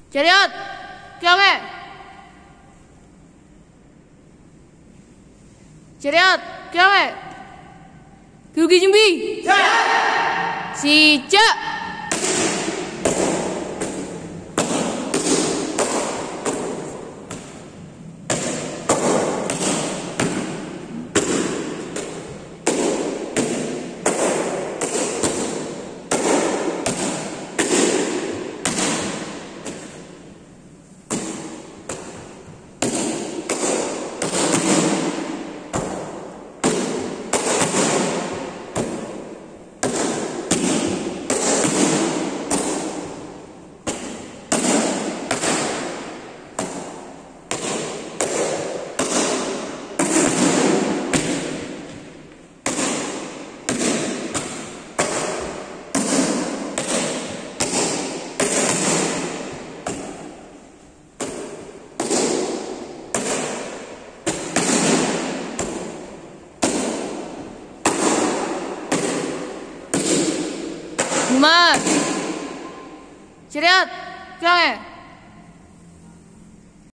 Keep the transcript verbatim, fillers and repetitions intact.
Chariot, kêu nghe. Chariot, kêu nghe. Cứu chuẩn bị. 시작. Mà Chariot, kêu nghe.